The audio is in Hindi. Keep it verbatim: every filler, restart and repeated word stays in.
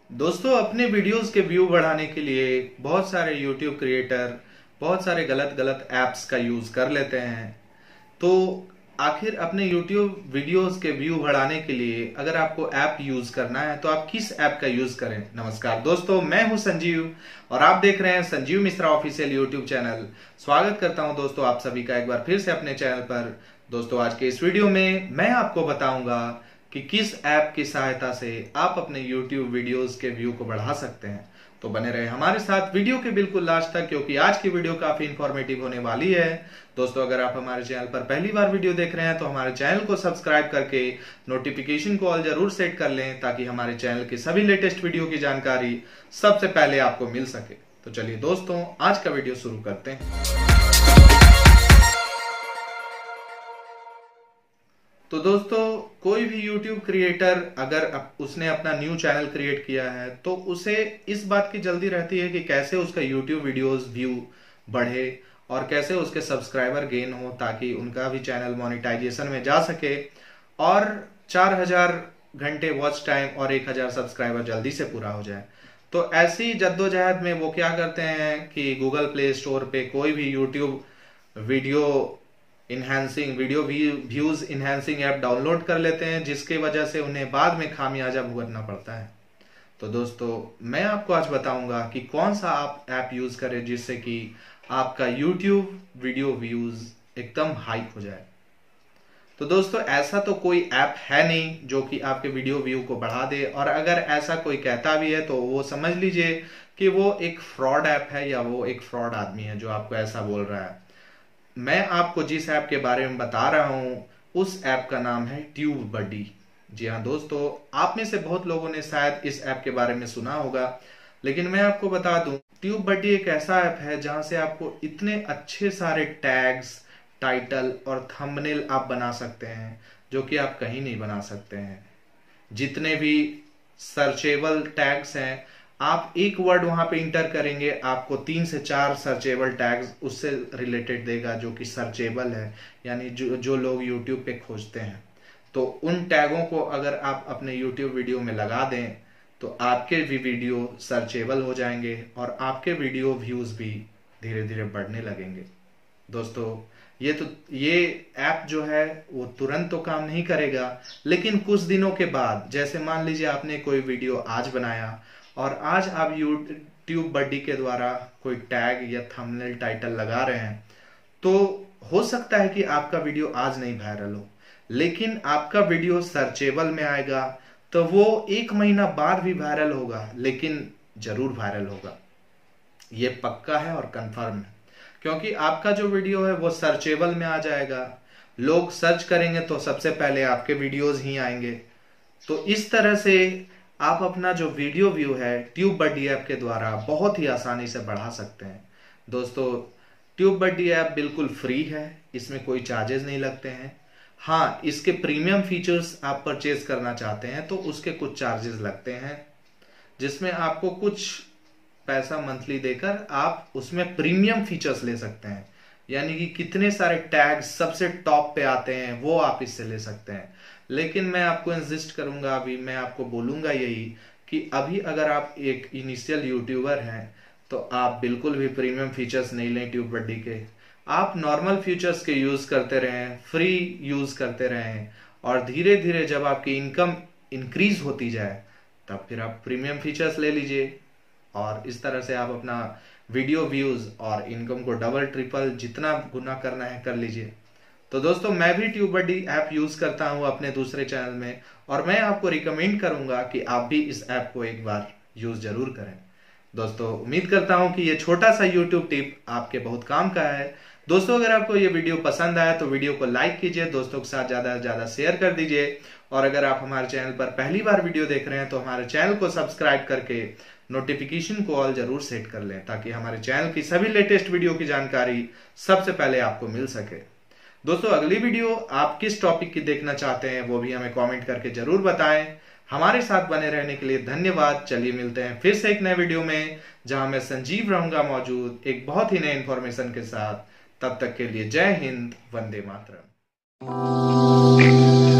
दोस्तों, अपने वीडियोस के व्यू बढ़ाने के लिए बहुत सारे यूट्यूब क्रिएटर बहुत सारे गलत गलत एप्स का यूज कर लेते हैं। तो आखिर अपने यूट्यूब वीडियोस के व्यू बढ़ाने के लिए अगर आपको ऐप यूज करना है तो आप किस ऐप का यूज करें। नमस्कार दोस्तों, मैं हूं संजीव और आप देख रहे हैं Sanjeev Mishra official YouTube channel. स्वागत करता हूं दोस्तों आप सभी का एक बार फिर से अपने चैनल पर। दोस्तों, आज के इस वीडियो में मैं आपको बताऊंगा कि किस ऐप की सहायता से आप अपने YouTube वीडियोस के व्यू को बढ़ा सकते हैं। तो बने रहे हमारे साथ वीडियो के बिल्कुल लास्ट तक, क्योंकि आज की वीडियो काफी इंफॉर्मेटिव होने वाली है। दोस्तों, अगर आप हमारे चैनल पर पहली बार वीडियो देख रहे हैं तो हमारे चैनल को सब्सक्राइब करके नोटिफिकेशन को ऑल जरूर सेट कर लें, ताकि हमारे चैनल की सभी लेटेस्ट वीडियो की जानकारी सबसे पहले आपको मिल सके। तो चलिए दोस्तों, आज का वीडियो शुरू करते हैं। तो दोस्तों, कोई भी YouTube क्रिएटर अगर उसने अपना न्यू चैनल क्रिएट किया है तो उसे इस बात की जल्दी रहती है कि कैसे उसका YouTube वीडियोस व्यू बढ़े और कैसे उसके सब्सक्राइबर गेन हो, ताकि उनका भी चैनल मोनेटाइजेशन में जा सके और चार हज़ार घंटे वॉच टाइम और एक हज़ार सब्सक्राइबर जल्दी से पूरा हो जाए। तो ऐसी जद्दोजहद में वो क्या करते हैं कि गूगल प्ले स्टोर पे कोई भी YouTube video enhancing video views enhancing app download कर लेते हैं, जिसके वजह से उन्हें बाद में खामियाजा भुगतना पड़ता है। तो दोस्तों, मैं आपको आज बताऊंगा कि कौन सा आप ऐप यूज करें जिससे कि आपका YouTube वीडियो व्यूज एकदम हाइक हो जाए। तो दोस्तों, ऐसा तो कोई ऐप है नहीं जो कि आपके वीडियो व्यू को बढ़ा दे, और अगर ऐसा कोई कहता भी है तो वो समझ लीजिए कि वो एक फ्रॉड ऐप है या वो एक फ्रॉड आदमी है जो आपको ऐसा बोल रहा है। मैं आपको जिस ऐप के बारे में बता रहा हूं उस ऐप का नाम है ट्यूबबडी। जी हाँ दोस्तों, आप में से बहुत लोगों ने शायद इस ऐप के बारे में सुना होगा, लेकिन मैं आपको बता दूं ट्यूबबडी एक ऐसा ऐप है जहां से आपको इतने अच्छे सारे टैग्स, टाइटल और थंबनेल आप बना सकते हैं जो कि आप कहीं नहीं बना सकते हैं। जितने भी सर्चेबल टैग्स हैं, आप एक वर्ड वहां पे इंटर करेंगे, आपको तीन से चार सर्चेबल टैग्स उससे रिलेटेड देगा जो कि सर्चेबल है, यानी जो जो लोग यूट्यूब पे खोजते हैं। तो उन टैगों को अगर आप अपने यूट्यूब वीडियो में लगा दें तो आपके भी वीडियो सर्चेबल हो जाएंगे और आपके वीडियो व्यूज भी धीरे धीरे बढ़ने लगेंगे। दोस्तों, ये तो ये ऐप जो है वो तुरंत तो काम नहीं करेगा, लेकिन कुछ दिनों के बाद, जैसे मान लीजिए आपने कोई वीडियो आज बनाया और आज आप ट्यूबबडी के द्वारा कोई टैग या थंबनेल टाइटल लगा रहे हैं, तो हो सकता है कि आपका वीडियो आज नहीं वायरल हो, लेकिन आपका वीडियो सर्चेबल में आएगा तो वो एक महीना बाद भी वायरल होगा, लेकिन जरूर वायरल होगा। ये पक्का है और कंफर्म है, क्योंकि आपका जो वीडियो है वो सर्चेबल में आ जाएगा। लोग सर्च करेंगे तो सबसे पहले आपके वीडियोज ही आएंगे। तो इस तरह से आप अपना जो वीडियो व्यू है ट्यूबबडी ऐप के द्वारा बहुत ही आसानी से बढ़ा सकते हैं। दोस्तों, ट्यूबबडी ऐप बिल्कुल फ्री है, इसमें कोई चार्जेस नहीं लगते हैं। हाँ, इसके प्रीमियम फीचर्स आप परचेज करना चाहते हैं तो उसके कुछ चार्जेस लगते हैं, जिसमें आपको कुछ पैसा मंथली देकर आप उसमें प्रीमियम फीचर्स ले सकते हैं, यानी कि कितने सारे टैग्स सबसे टॉप पे आते हैं वो आप इससे ले सकते हैं। लेकिन मैं आपको इंसिस्ट करूंगा, अभी मैं आपको बोलूंगा यही कि अभी अगर आप एक इनिशियल यूट्यूबर हैं तो आप बिल्कुल भी प्रीमियम फीचर्स नहीं लें ट्यूबबडी के। आप नॉर्मल फीचर्स के यूज करते रहें, फ्री यूज करते रहें, और धीरे धीरे जब आपकी इनकम इंक्रीज होती जाए तब फिर आप प्रीमियम फीचर्स ले लीजिए, और इस तरह से आप अपना वीडियो व्यूज और इनकम को डबल ट्रिपल जितना गुना करना है कर लीजिए। तो दोस्तों, मैं भी ट्यूबबडी ऐप यूज करता हूं अपने दूसरे चैनल में, और मैं आपको रिकमेंड करूंगा कि आप भी इस ऐप को एक बार यूज जरूर करें। दोस्तों, उम्मीद करता हूं कि ये छोटा सा यूट्यूब टिप आपके बहुत काम का है। दोस्तों, अगर आपको ये वीडियो पसंद आया तो वीडियो को लाइक कीजिए, दोस्तों के साथ ज्यादा से ज्यादा शेयर कर दीजिए, और अगर आप हमारे चैनल पर पहली बार वीडियो देख रहे हैं तो हमारे चैनल को सब्सक्राइब करके नोटिफिकेशन को ऑल जरूर सेट कर लें, ताकि हमारे चैनल की सभी लेटेस्ट वीडियो की जानकारी सबसे पहले आपको मिल सके। दोस्तों, अगली वीडियो आप किस टॉपिक की देखना चाहते हैं वो भी हमें कमेंट करके जरूर बताएं। हमारे साथ बने रहने के लिए धन्यवाद। चलिए मिलते हैं फिर से एक नए वीडियो में, जहां मैं संजीव रहूंगा मौजूद एक बहुत ही नए इंफॉर्मेशन के साथ। तब तक के लिए जय हिंद, वंदे मातरम।